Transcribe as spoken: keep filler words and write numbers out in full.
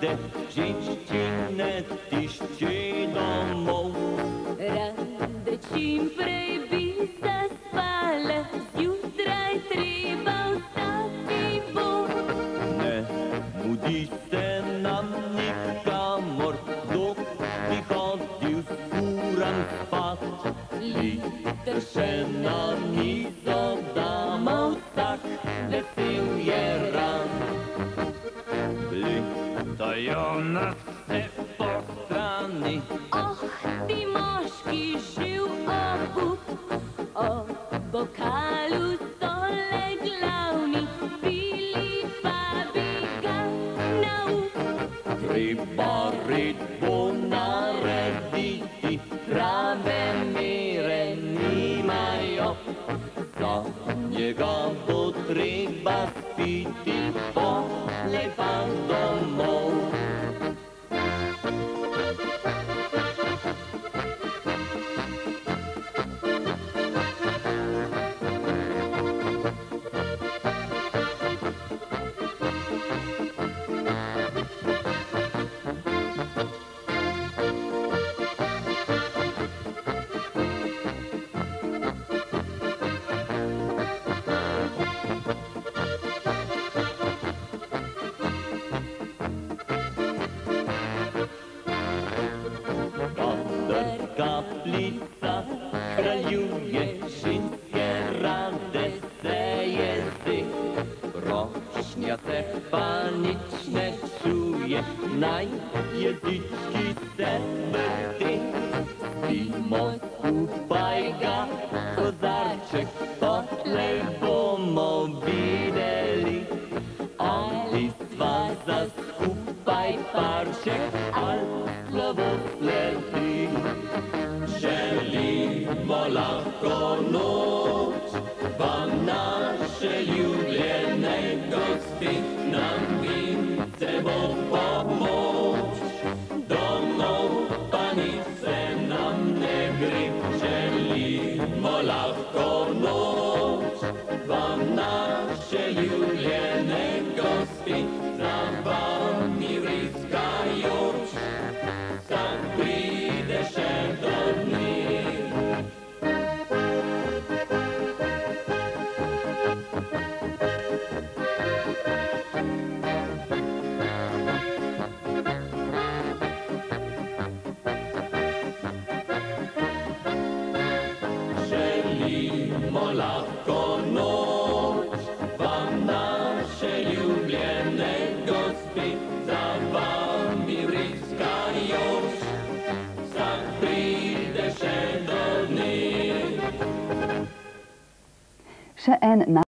rade, ženščine tišči domov. Rade čim prej bi zaspale, zjutraj treba vstati bo. Ne mudi se nam nikamor, dok bi hodil furan spat. Liter še na mizo damo, vsak vesel je ran. Letajo nas vse po strani, Oh, ti moški živ obup, o bokalu so le glavni, pili pa bi ga na up. treba red bo narediti, prave mere nimajo. Za njega bo treba spiti, polej pa domov. Kaplica kraljuje, ženske rade seje zdaj. Prošnja se pa nič ne čuje, naj jezički se vrti. Spimo skupaj ga, kozarček, potlej bomo videli, ali sva za skupaj parček, ali slabo sledi. Želimo lahko noč, vam naše ljubljene gosti, nam vince bo pomoč. Domov pa nič se nam ne gre, želimo lahko noč, vam naše ljubljene gosti, za vami vriskajoč, vsak pride še do dni. Želimo lahko noč, vam naše ljubljene gospi, za vami vriskajoč, vsak pride še do dni. Še en